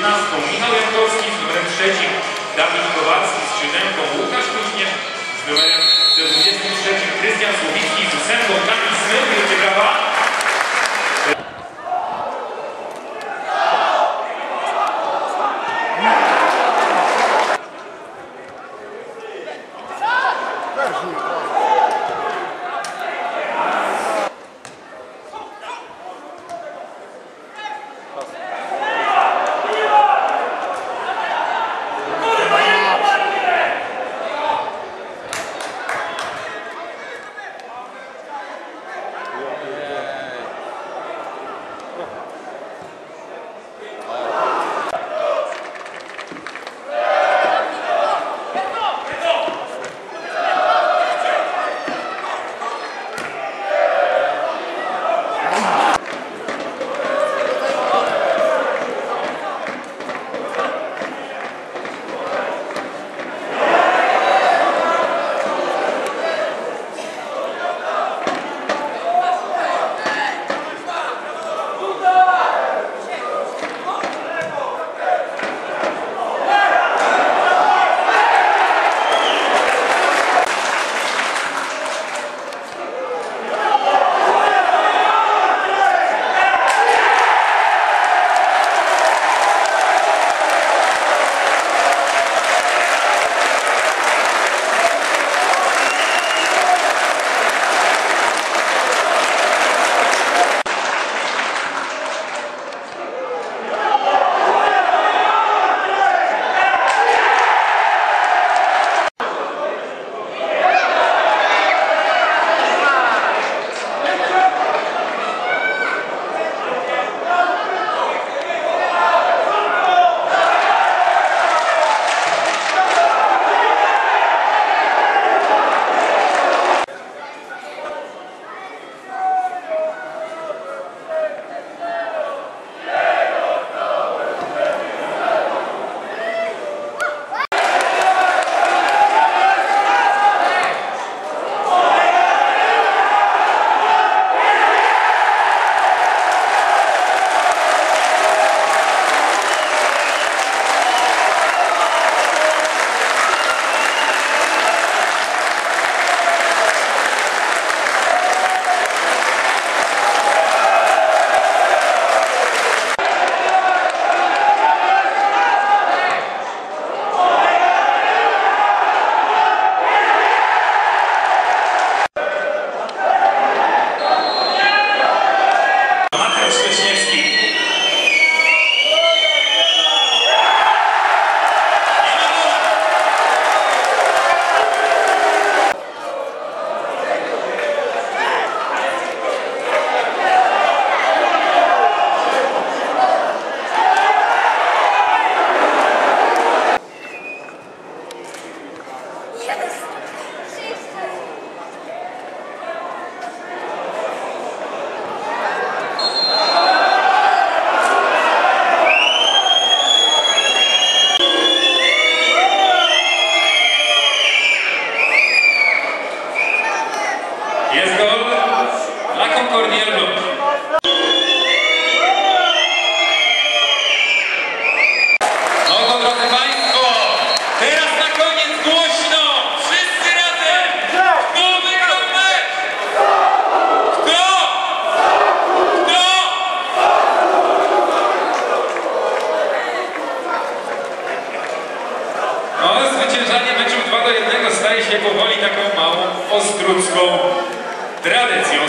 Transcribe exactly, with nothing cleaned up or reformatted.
piętnastką Michał Jankowski, z numerem trzecim Dawid Kowalski, z siódemką Łukasz Kuźnierz, z numerem dwudziestym trzecim Krystian Słowicki, z ósemką Kamil Smyk. Wielkie brawa! Jest gol dla Concordia Elbląg. No to drodzy Państwo, teraz na koniec głośno, wszyscy razem! Kto wygrał mecz? Kto? Kto? No, zwyciężanie meczu dwa do jednego staje się powoli taką małą ostrucką tradycją.